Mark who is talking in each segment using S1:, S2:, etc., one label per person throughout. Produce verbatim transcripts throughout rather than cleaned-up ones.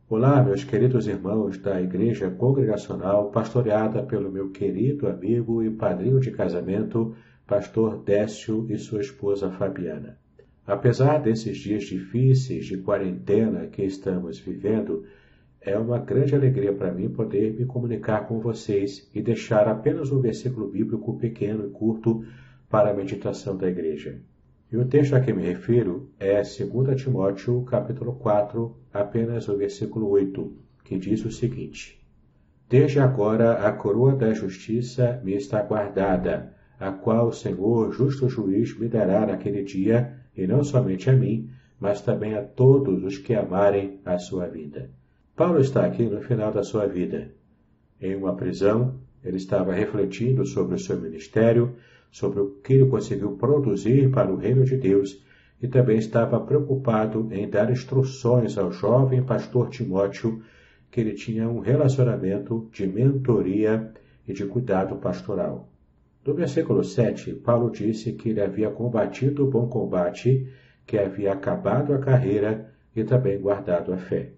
S1: Olá, meus queridos irmãos da Igreja Congregacional, pastoreada pelo meu querido amigo e padrinho de casamento, pastor Décio e sua esposa Fabiana. Apesar desses dias difíceis de quarentena que estamos vivendo, é uma grande alegria para mim poder me comunicar com vocês e deixar apenas um versículo bíblico pequeno e curto para a meditação da igreja. E o texto a que me refiro é dois Timóteo, capítulo quatro, apenas o versículo oito, que diz o seguinte: Desde agora a coroa da justiça me está guardada, a qual o Senhor, justo juiz, me dará naquele dia, e não somente a mim, mas também a todos os que amarem a sua vida. Paulo está aqui no final da sua vida. Em uma prisão, ele estava refletindo sobre o seu ministério, sobre o que ele conseguiu produzir para o reino de Deus, e também estava preocupado em dar instruções ao jovem pastor Timóteo, que ele tinha um relacionamento de mentoria e de cuidado pastoral. No versículo sete, Paulo disse que ele havia combatido o bom combate, que havia acabado a carreira e também guardado a fé.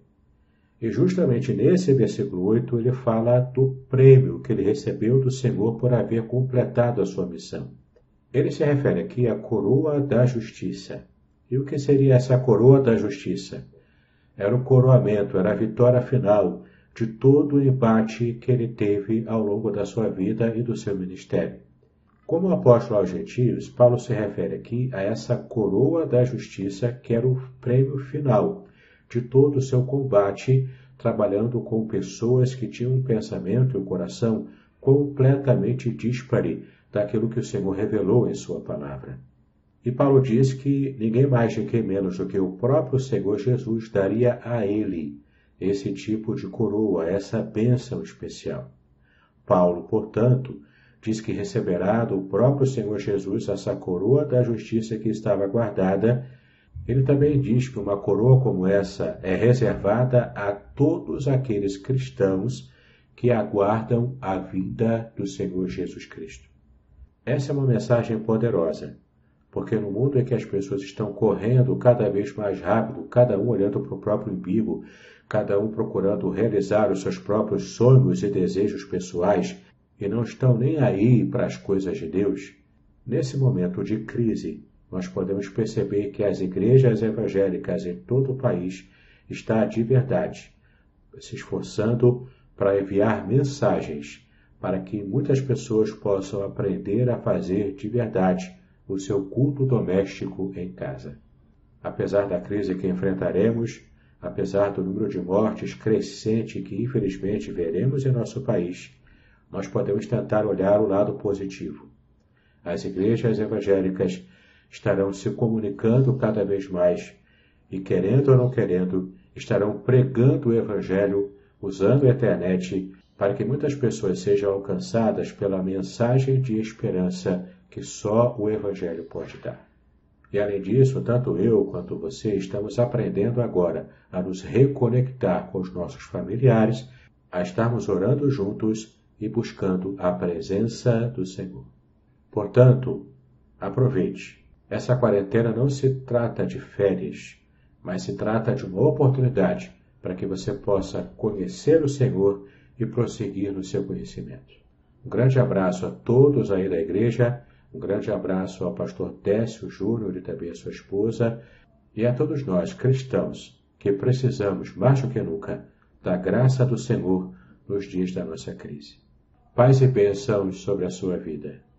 S1: E justamente nesse versículo oito ele fala do prêmio que ele recebeu do Senhor por haver completado a sua missão. Ele se refere aqui à coroa da justiça. E o que seria essa coroa da justiça? Era o coroamento, era a vitória final de todo o embate que ele teve ao longo da sua vida e do seu ministério. Como apóstolo aos gentios, Paulo se refere aqui a essa coroa da justiça que era o prêmio final de todo o seu combate, trabalhando com pessoas que tinham um pensamento e um coração completamente díspare daquilo que o Senhor revelou em sua palavra. E Paulo diz que ninguém mais, ninguém menos do que o próprio Senhor Jesus daria a ele esse tipo de coroa, essa bênção especial. Paulo, portanto, diz que receberá do próprio Senhor Jesus essa coroa da justiça que estava guardada. Ele também diz que uma coroa como essa é reservada a todos aqueles cristãos que aguardam a vinda do Senhor Jesus Cristo. Essa é uma mensagem poderosa, porque no mundo em que as pessoas estão correndo cada vez mais rápido, cada um olhando para o próprio umbigo, cada um procurando realizar os seus próprios sonhos e desejos pessoais, e não estão nem aí para as coisas de Deus, nesse momento de crise, nós podemos perceber que as igrejas evangélicas em todo o país estão de verdade se esforçando para enviar mensagens para que muitas pessoas possam aprender a fazer de verdade o seu culto doméstico em casa. Apesar da crise que enfrentaremos, apesar do número de mortes crescente que infelizmente veremos em nosso país, nós podemos tentar olhar o lado positivo. As igrejas evangélicas estarão se comunicando cada vez mais e, querendo ou não querendo, estarão pregando o Evangelho, usando a internet, para que muitas pessoas sejam alcançadas pela mensagem de esperança que só o Evangelho pode dar. E, além disso, tanto eu quanto você estamos aprendendo agora a nos reconectar com os nossos familiares, a estarmos orando juntos e buscando a presença do Senhor. Portanto, aproveite. Essa quarentena não se trata de férias, mas se trata de uma oportunidade para que você possa conhecer o Senhor e prosseguir no seu conhecimento. Um grande abraço a todos aí da igreja, um grande abraço ao pastor Décio Júnior e também a sua esposa, e a todos nós cristãos que precisamos, mais do que nunca, da graça do Senhor nos dias da nossa crise. Paz e bênçãos sobre a sua vida.